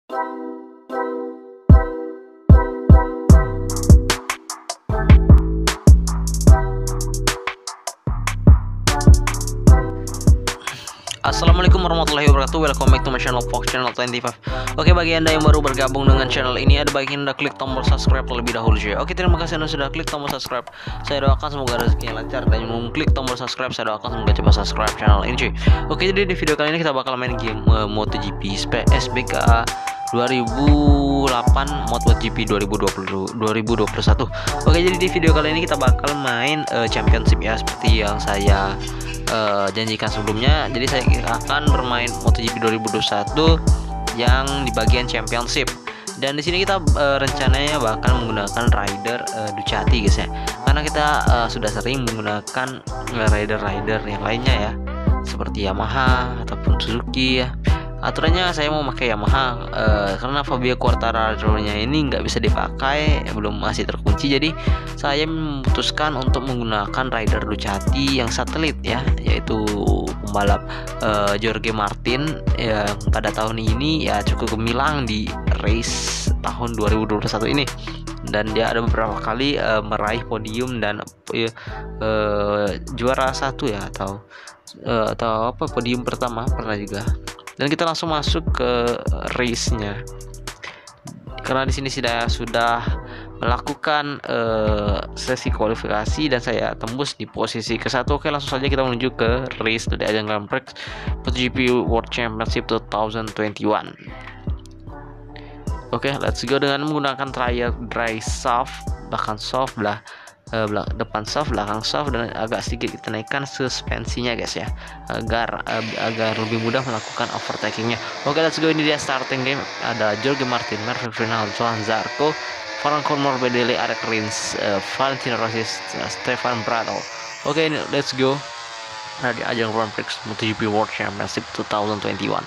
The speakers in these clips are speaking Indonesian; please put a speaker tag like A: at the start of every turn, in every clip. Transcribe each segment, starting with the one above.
A: Assalamualaikum warahmatullahi wabarakatuh. Welcome back to my channel Fox Channel 25. Oke, bagi anda yang baru bergabung dengan channel ini, ada baiknya anda klik tombol subscribe terlebih dahulu ya. Oke, terima kasih anda sudah klik tombol subscribe. Saya doakan semoga rezekinya lancar, dan yang klik tombol subscribe saya doakan semoga cepat subscribe channel ini cuy. Oke, jadi di video kali ini kita bakal main game MotoGP SBK 2008 MotoGP 2021. Oke, jadi di video kali ini kita bakal main championship ya, seperti yang saya janjikan sebelumnya. Jadi saya akan bermain MotoGP 2021 yang di bagian championship. Dan di sini kita rencananya bakal menggunakan rider Ducati guys ya. Karena kita sudah sering menggunakan rider-rider yang lainnya ya, seperti Yamaha ataupun Suzuki ya. Aturannya saya mau pakai Yamaha karena Fabio Quartararo-nya ini nggak bisa dipakai, belum masih terkunci. Jadi saya memutuskan untuk menggunakan rider Ducati yang satelit ya, yaitu pembalap Jorge Martin yang pada tahun ini ya cukup gemilang di race tahun 2021 ini. Dan dia ada beberapa kali meraih podium dan juara satu ya, atau apa, podium pertama pernah juga. Dan kita langsung masuk ke race-nya. Karena di sini sudah melakukan sesi kualifikasi dan saya tembus di posisi ke-1. Oke, langsung saja kita menuju ke race dari ajang Grand Prix MotoGP World Championship 2021. Oke, let's go dengan menggunakan trial dry soft, bahkan soft depan soft, belakang soft, dan agak sedikit kita naikkan suspensinya guys ya, agar lebih mudah melakukan overtakingnya. Oke, let's go. Ini dia starting game. Ada Jorge Martin, Maverick Vinales, Johan Zarco, Franco Morbidelli, Eric Rins, Valentino Rossi, Stefan Bradl. Oke, let's go. Nah, di ajang Grand Prix MotoGP World Championship 2021.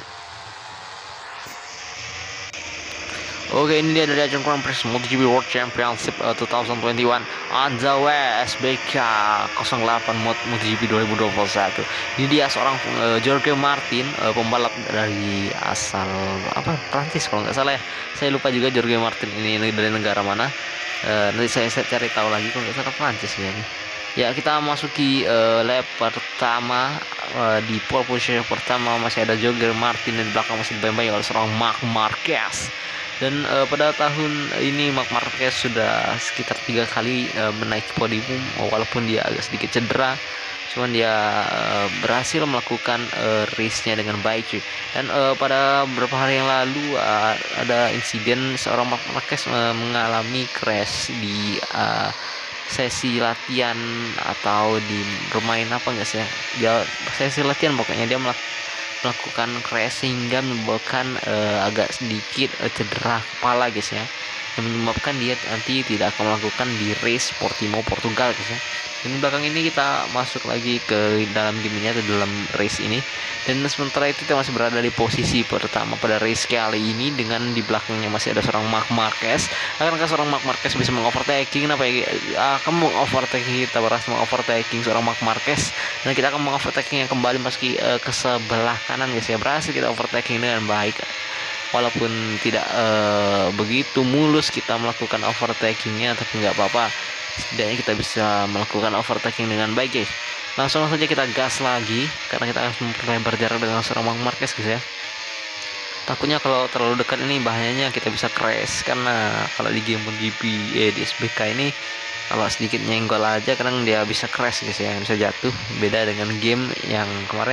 A: Oke, ini dia dari ajang Grand Prix MotoGP World Championship 2021 on the way SBK 08 MotoGP 2021. Ini dia seorang Jorge Martin, pembalap dari asal Prancis kalau nggak salah ya. Saya lupa juga Jorge Martin ini dari negara mana. Nanti saya cari tahu lagi, kalau nggak salah Prancis ya. Ya, kita masuki lap pertama. Di pole position pertama masih ada Jorge Martin, dan di belakang masih dibayang oleh seorang Marc Marquez. Dan pada tahun ini Marc Marquez sudah sekitar 3 kali menaiki podium, walaupun dia agak sedikit cedera, cuman dia berhasil melakukan race-nya dengan baik cuy. Dan pada beberapa hari yang lalu ada insiden seorang Marc Marquez mengalami crash di sesi latihan atau di bermain guys ya. Dia sesi latihan pokoknya dia melakukan crash sehingga menyebabkan agak sedikit cedera kepala guys ya, yang menyebabkan dia nanti tidak akan melakukan di race Portimao Portugal guys ya. Dan belakang ini kita masuk lagi ke dalam gamenya, ke dalam race ini, dan sementara itu kita masih berada di posisi pertama pada race kali ini, dengan di belakangnya masih ada seorang Marc Marquez. Akankah seorang Marc Marquez bisa mengovertaking? Kenapa ya? Akan mengovertaking, kita berhasil mengovertaking seorang Marc Marquez, dan kita akan mengovertaking yang kembali meski ke sebelah kanan guys ya. Berhasil kita overtaking dengan baik, walaupun tidak begitu mulus kita melakukan overtakingnya, tapi nggak apa-apa, setidaknya kita bisa melakukan overtaking dengan baik guys. Langsung saja kita gas lagi, karena kita harus memperlebar jarak dengan seorang Marc Marquez guys ya. Takutnya kalau terlalu dekat ini bahayanya kita bisa crash, karena kalau di game MotoGP di SBK ini kalau sedikit nyenggol aja kadang dia bisa crash guys ya, bisa jatuh. Beda dengan game yang kemarin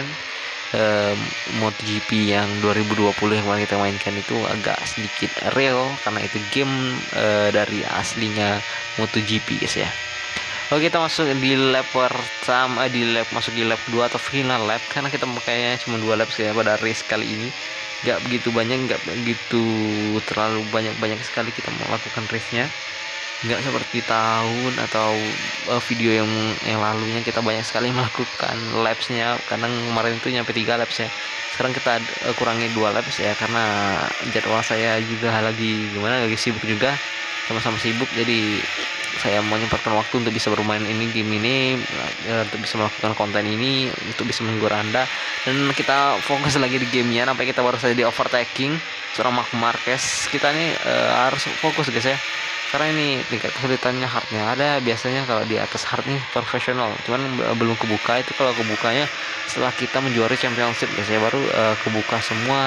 A: MotoGP yang 2020 yang kemarin kita mainkan, itu agak sedikit real karena itu game dari aslinya MotoGP guys ya. Oke, kita masuk di lap pertama, masuk di lap 2 atau final lap, karena kita makanya cuma 2 lap ya pada race kali ini. Nggak begitu terlalu banyak sekali kita melakukan race-nya. Nggak seperti tahun atau video yang lalunya kita banyak sekali melakukan laps-nya. Kadang kemarin itu nyampe 3 laps ya. Sekarang kita kurangi 2 laps ya, karena jadwal saya juga lagi sibuk juga, sama-sama sibuk. Jadi saya menyempatkan waktu untuk bisa bermain game ini, untuk bisa melakukan konten ini, untuk bisa menghibur anda. dan kita fokus lagi di gamenya. Sampai kita baru saja di overtaking seorang Marc Marquez. Kita nih harus fokus guys ya, karena ini tingkat kesulitannya hardnya ada. Biasanya kalau di atas hard nih profesional, cuman belum kebuka. Itu kalau kebukanya setelah kita menjuari championship guys ya, baru kebuka semua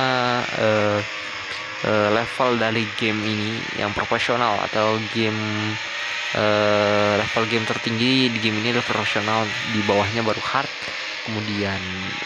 A: level dari game ini yang profesional, atau game level game tertinggi di game ini adalah profesional, di bawahnya baru hard, kemudian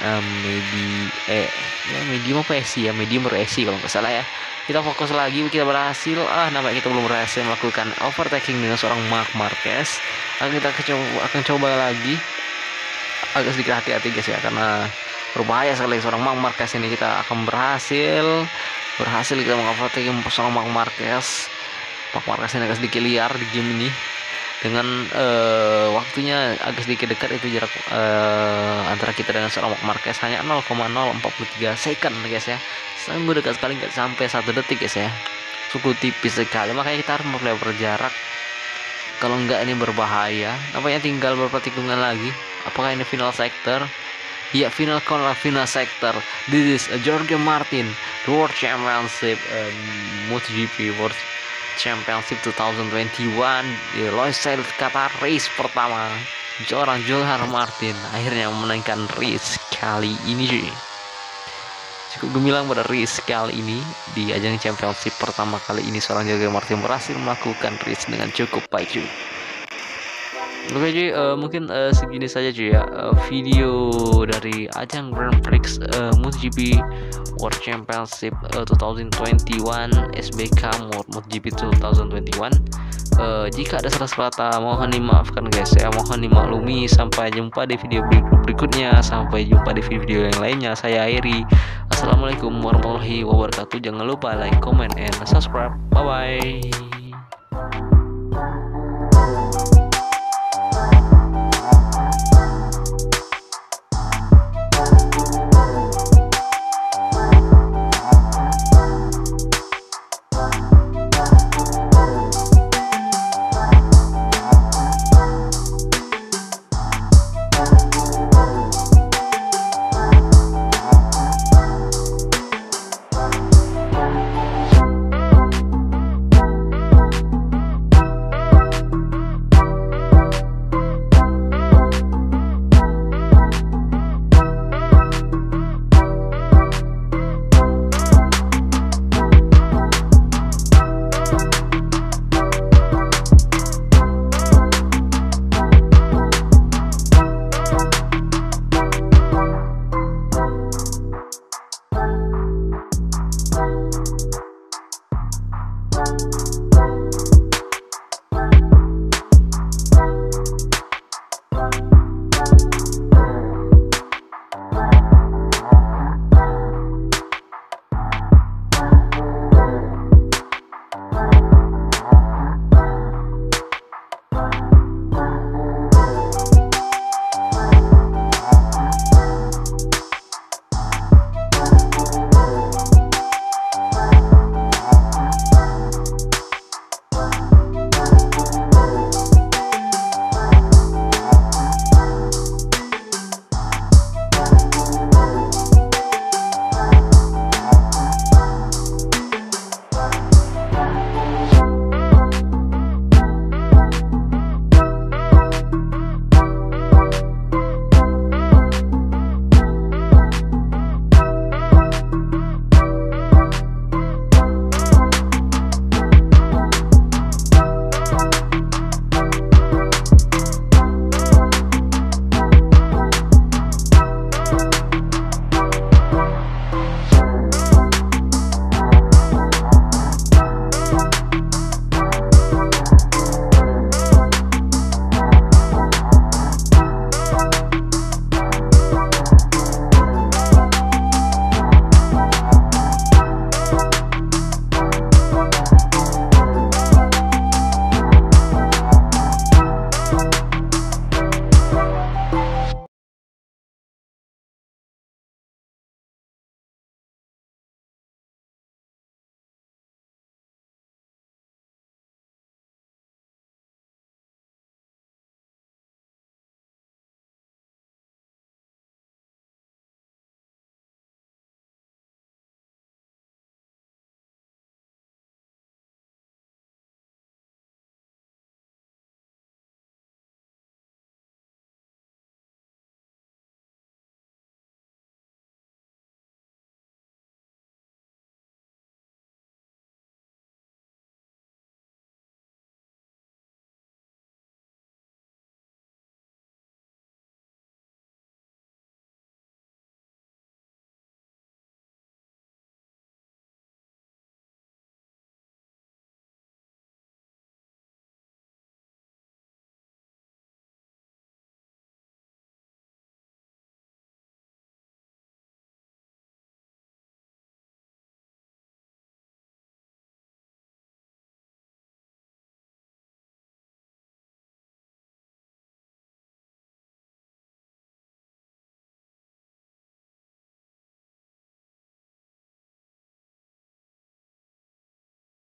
A: medium apa SC ya, medium baru SC kalau nggak salah ya. Kita fokus lagi, kita berhasil, nampaknya kita belum berhasil melakukan overtaking dengan seorang Marc Marquez. Kita akan coba lagi, agak sedikit hati-hati guys ya, karena berbahaya sekali seorang Marc Marquez ini. Kita akan berhasil kita mengovertaking seorang Marc Marquez. Marc Marquez ini agak sedikit liar di game ini, dengan waktunya agak sedikit dekat. Itu jarak antara kita dengan seorang Marc Marquez hanya 0,043 second guys ya, sungguh dekat sekali, nggak sampai 1 detik guys ya, cukup tipis sekali. Makanya kita harus memperlebar jarak, kalau enggak ini berbahaya. Nampaknya tinggal beberapa tikungan lagi. Apakah ini final sector? Ya, final corner, final sector. This is Jorge Martin, the World Championship, MotoGP World Championship 2021 di Losail Qatar. Race pertama seorang Jorge Martin akhirnya memenangkan race kali ini cuy. Cukup gemilang pada race kali ini. Di ajang championship pertama kali ini seorang Jorge Martin berhasil melakukan race dengan cukup baik cuy. Oke cuy, mungkin segini saja cuy ya video dari ajang Grand Prix MotoGP World Championship 2021 SBK MotoGP 2021. Jika ada salah kata mohon dimaafkan guys ya, mohon dimaklumi. Sampai jumpa di video berikutnya, sampai jumpa di video yang lainnya. Saya Airi, assalamualaikum warahmatullahi wabarakatuh. Jangan lupa like, comment, and subscribe. Bye bye.